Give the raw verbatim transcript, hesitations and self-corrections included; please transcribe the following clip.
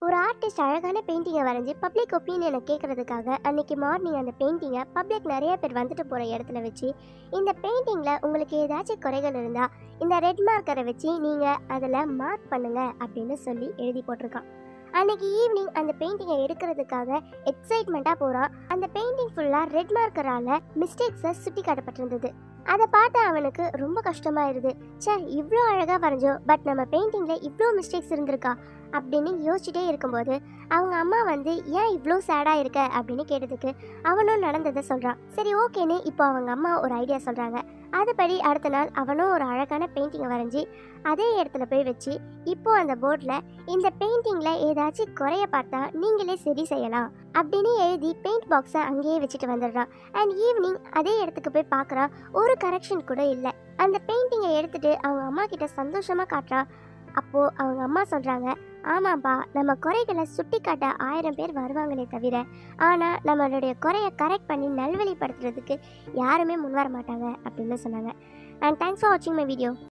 ஒரு ஆர்டிஸ்ட் அழகான பெயிண்டிங்கை வரைஞ்சி பப்ளிக் ஒப்பீனியனை கேட்கறதுக்காக அன்னைக்கு மார்னிங் அந்த பெயிண்டிங்கை பப்ளிக் நிறைய பேர் வந்துட்டு போகிற இடத்துல வச்சு, இந்த பெயிண்டிங்கில் உங்களுக்கு ஏதாச்சும் குறைகள் இருந்தால் இந்த ரெட் மார்க்கரை வச்சு நீங்கள் அதில் மார்க் பண்ணுங்க அப்படின்னு சொல்லி எழுதி போட்டிருக்கான். அன்னைக்கு ஈவினிங் அந்த பெயிண்டிங்கை எடுக்கிறதுக்காக எக்ஸைட்மெண்ட்டாக போகிறான். அந்த பெயிண்டிங் ஃபுல்லாக ரெட் மார்க்கரால் மிஸ்டேக்ஸை சுட்டி காட்டப்பட்டிருந்தது. அதை பார்த்து அவனுக்கு ரொம்ப கஷ்டமாயிருது. சே, இவ்வளோ அழகாக வரைஞ்சோம், பட் நம்ம பெயிண்டிங்கில் இவ்வளோ மிஸ்டேக்ஸ் இருந்திருக்கா அப்படின்னு யோசிச்சுட்டே இருக்கும்போது அவங்க அம்மா வந்து ஏன் இவ்வளோ சேடாக இருக்க அப்படின்னு கேட்டதுக்கு அவனும் நடந்ததை சொல்கிறான். சரி, ஓகேன்னு இப்போ அவங்க அம்மா ஒரு ஐடியா சொல்கிறாங்க. அதுபடி அடுத்த நாள் அவனும் ஒரு அழகான பெயிண்டிங்கை வரைஞ்சி அதே இடத்துல போய் வச்சு, இப்போ அந்த போர்டில் இந்த பெயிண்டிங்கில் ஏதாச்சும் குறைய பார்த்தா நீங்களே சரி செய்யலாம் அப்படின்னு எழுதி பெயிண்ட் பாக்ஸை அங்கேயே வச்சுட்டு வந்துடுறான். அண்ட் ஈவினிங் அதே இடத்துக்கு போய் பார்க்குறான், ஒரு கரெக்ஷன் கூட இல்லை. அந்த பெயிண்டிங்கை எடுத்துட்டு அவங்க அம்மா கிட்ட சந்தோஷமாக காட்டுறான். அப்போது அவங்க அம்மா சொல்கிறாங்க, ஆமாப்பா, நம்ம குறைகளை சுட்டி காட்ட ஆயிரம் பேர் வருவாங்களே தவிர ஆனால் நம்மளுடைய குறையை கரெக்ட் பண்ணி நல்வழிப்படுத்துறதுக்கு யாருமே முன்வர மாட்டாங்க அப்படின்னு சொன்னாங்க. அண்ட் தேங்க்ஸ் ஃபார் வாட்சிங் மை வீடியோ.